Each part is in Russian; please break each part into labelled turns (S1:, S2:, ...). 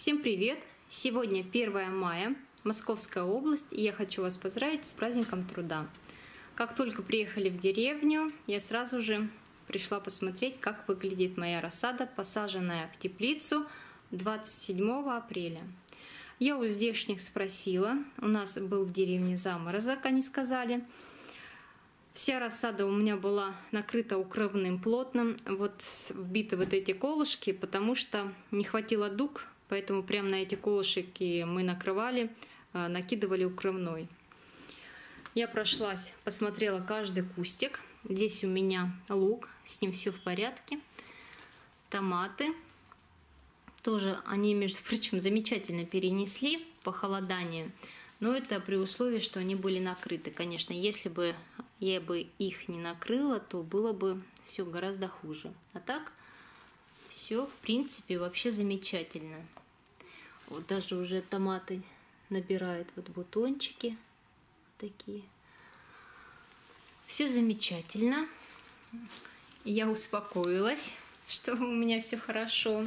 S1: Всем привет! Сегодня 1 мая, Московская область, и я хочу вас поздравить с праздником труда. Как только приехали в деревню, я сразу же пришла посмотреть, как выглядит моя рассада, посаженная в теплицу 27 апреля. Я у здешних спросила, у нас был в деревне заморозок, они сказали. Вся рассада у меня была накрыта укрывным плотным, вот вбиты вот эти колышки, потому что не хватило дуг, поэтому прямо на эти колышки мы накрывали, накидывали укрывной. Я прошлась, посмотрела каждый кустик. Здесь у меня лук, с ним все в порядке. Томаты. Тоже они, между прочим, замечательно перенесли похолодание. Но это при условии, что они были накрыты. Конечно, если бы я бы их не накрыла, то было бы все гораздо хуже. А так все, в принципе, вообще замечательно. Вот даже уже томаты набирают вот бутончики такие. Все замечательно. Я успокоилась, что у меня все хорошо.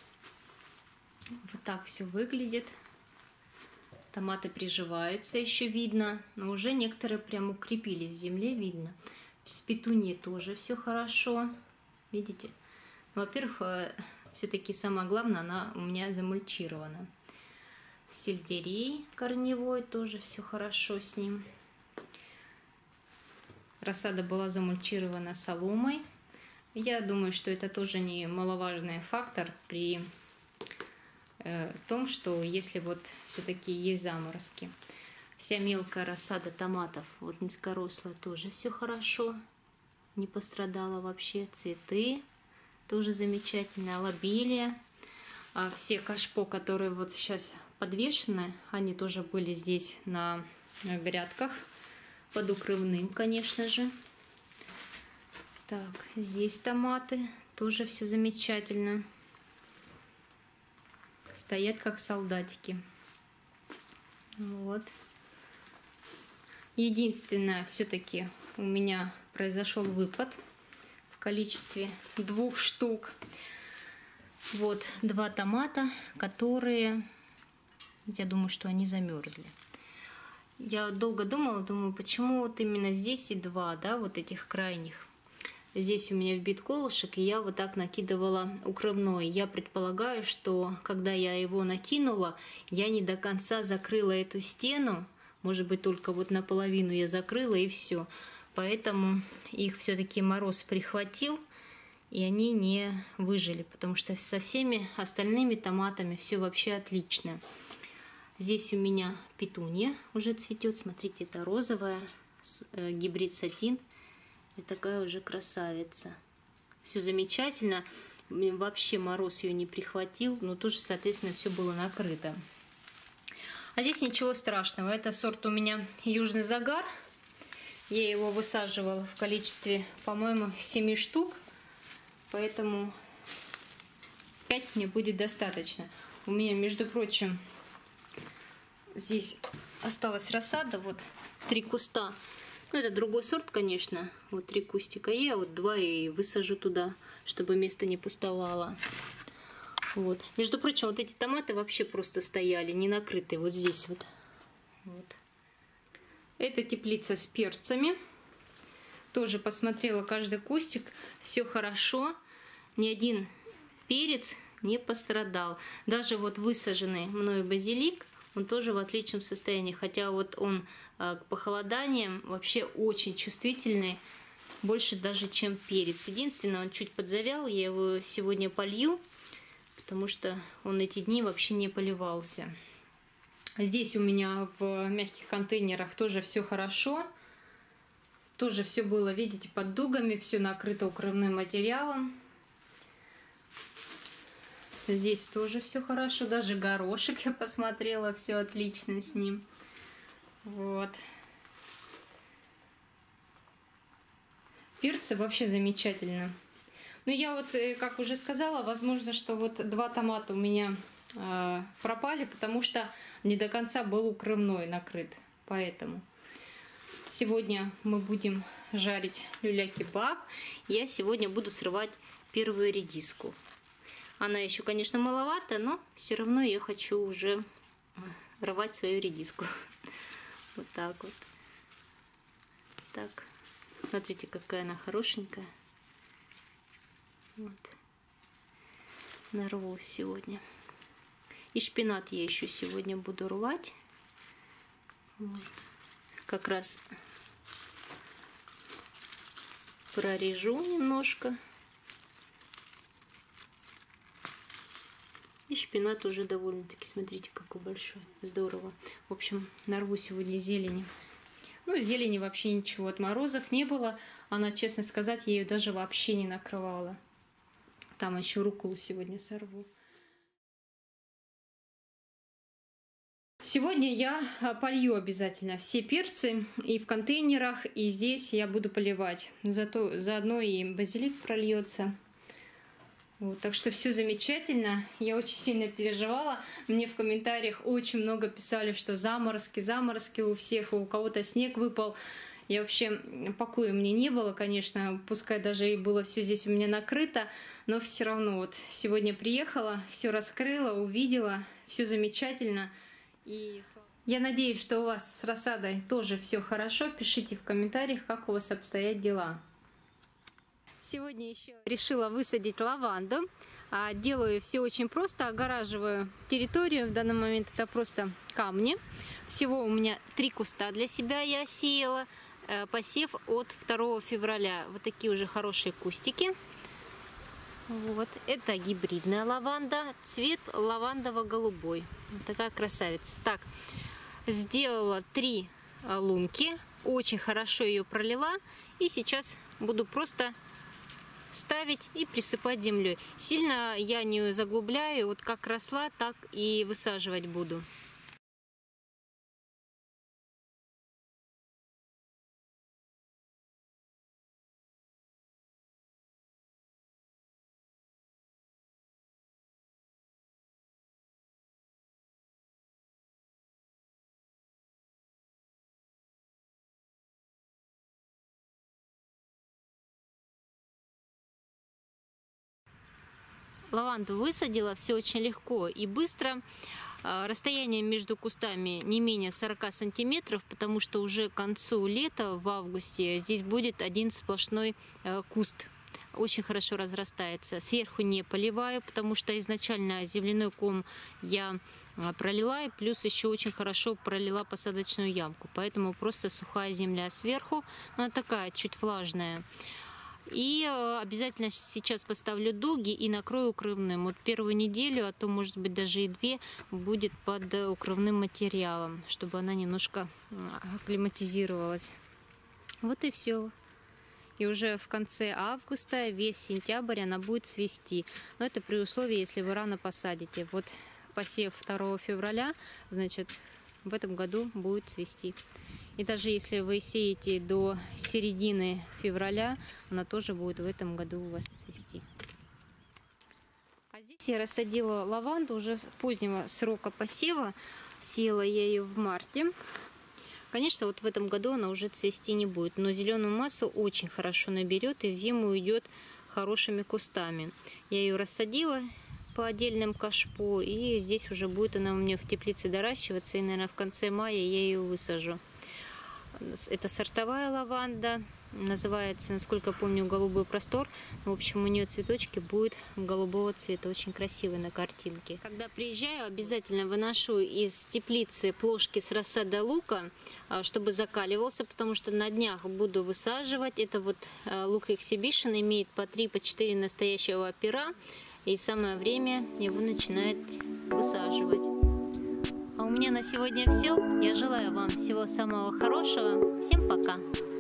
S1: Вот так все выглядит. Томаты приживаются, еще видно, но уже некоторые прям укрепились в земле, видно. С петунией тоже все хорошо, видите? Во-первых, все-таки самое главное, она у меня замульчирована. Сельдерей корневой тоже все хорошо с ним. Рассада была замульчирована соломой. Я думаю, что это тоже немаловажный фактор при том, что если вот все-таки есть заморозки. Вся мелкая рассада томатов, вот низкорослая, тоже все хорошо, не пострадала вообще. Цветы тоже замечательно, лобилия. А все кашпо, которые вот сейчас подвешены, они тоже были здесь на грядках, под укрывным, конечно же. Так, здесь томаты, тоже все замечательно. Стоят как солдатики. Вот. Единственное, все-таки у меня произошел выпад в количестве 2 штук. Вот 2 томата, которые, я думаю, что они замерзли. Я долго думала, думаю, почему вот именно здесь и 2, да, вот этих крайних. Здесь у меня вбит колышек, и я вот так накидывала укрывной. Я предполагаю, что когда я его накинула, я не до конца закрыла эту стену. Может быть, только вот наполовину я закрыла, и все. Поэтому их все-таки мороз прихватил, и они не выжили, потому что со всеми остальными томатами все вообще отлично. Здесь у меня петуния уже цветет. Смотрите, это розовая, гибрид сатин. И такая уже красавица. Все замечательно. Вообще мороз ее не прихватил, но тоже, соответственно, все было накрыто. А здесь ничего страшного. Это сорт у меня Южный Загар. Я его высаживала в количестве, по-моему, 7 штук. Поэтому 5 мне будет достаточно. У меня, между прочим, здесь осталась рассада. Вот 3 куста. Ну, это другой сорт, конечно. Вот 3 кустика. Я вот 2 и высажу туда, чтобы место не пустовало. Вот. Между прочим, вот эти томаты вообще просто стояли, не накрытые. Вот здесь вот. Вот. Это теплица с перцами. Тоже посмотрела каждый кустик. Все хорошо. Ни один перец не пострадал. Даже вот высаженный мною базилик, он тоже в отличном состоянии. Хотя вот он к похолоданиям вообще очень чувствительный, больше даже, чем перец. Единственное, он чуть подзавял, я его сегодня полью, потому что он эти дни вообще не поливался. Здесь у меня в мягких контейнерах тоже все хорошо. Тоже все было, видите, под дугами, все накрыто укрывным материалом. Здесь тоже все хорошо, даже горошек я посмотрела, все отлично с ним. Вот. Перцы вообще замечательно. Ну, я вот, как уже сказала, возможно, что вот 2 томата у меня пропали, потому что не до конца был укрывной накрыт. Поэтому сегодня мы будем жарить люля-кебаб. Я сегодня буду срывать первую редиску. Она еще, конечно, маловато, но все равно я хочу уже рвать свою редиску. Вот так вот. Так. Смотрите, какая она хорошенькая. Вот. Нарву сегодня. И шпинат я еще сегодня буду рвать. Вот. Как раз прорежу немножко. И шпинат уже довольно-таки, смотрите, какой большой. Здорово. В общем, нарву сегодня зелени. Ну, зелени вообще ничего. От морозов не было. Она, честно сказать, я ее даже вообще не накрывала. Там еще рукколу сегодня сорву. Сегодня я полью обязательно все перцы и в контейнерах, и здесь я буду поливать. Зато заодно и базилик прольется. Вот, так что все замечательно. Я очень сильно переживала. Мне в комментариях очень много писали, что заморозки, заморозки у всех, у кого-то снег выпал. Я вообще покоя мне не было, конечно, пускай даже и было все здесь у меня накрыто, но все равно вот сегодня приехала, все раскрыла, увидела, все замечательно. И я надеюсь, что у вас с рассадой тоже все хорошо. Пишите в комментариях, как у вас обстоят дела. Сегодня еще решила высадить лаванду. Делаю все очень просто, огораживаю территорию. В данный момент это просто камни. Всего у меня 3 куста для себя я сеяла. Посев от 2 февраля. Вот такие уже хорошие кустики. Вот. Это гибридная лаванда. Цвет лавандово-голубой. Вот такая красавица. Так, сделала 3 лунки. Очень хорошо ее пролила. И сейчас буду просто ставить и присыпать землей. Сильно я не заглубляю. Вот как росла, так и высаживать буду. Лаванду высадила, все очень легко и быстро. Расстояние между кустами не менее 40 сантиметров, потому что уже к концу лета, в августе, здесь будет один сплошной куст. Очень хорошо разрастается. Сверху не поливаю, потому что изначально земляной ком я пролила, и плюс еще очень хорошо пролила посадочную ямку. Поэтому просто сухая земля сверху, она такая чуть влажная. И обязательно сейчас поставлю дуги и накрою укрывным. Вот первую неделю, а то может быть даже и 2, будет под укрывным материалом, чтобы она немножко акклиматизировалась. Вот и все. И уже в конце августа, весь сентябрь она будет цвести. Но это при условии, если вы рано посадите. Вот посев 2 февраля, значит, в этом году будет цвести. И даже если вы сеете до середины февраля, она тоже будет в этом году у вас цвести. А здесь я рассадила лаванду уже с позднего срока посева. Сеяла я ее в марте. Конечно, вот в этом году она уже цвести не будет, но зеленую массу очень хорошо наберет и в зиму уйдет хорошими кустами. Я ее рассадила по отдельным кашпо, и здесь уже будет она у меня в теплице доращиваться, и, наверное, в конце мая я ее высажу. Это сортовая лаванда, называется, насколько помню, «Голубой простор». В общем, у нее цветочки будут голубого цвета, очень красивые на картинке. Когда приезжаю, обязательно выношу из теплицы плошки с рассадой лука, чтобы закаливался, потому что на днях буду высаживать. Это вот лук Exhibition, имеет по 3-4 настоящего пера, и самое время его начинает высаживать. А у меня на сегодня все. Я желаю вам всего самого хорошего. Всем пока!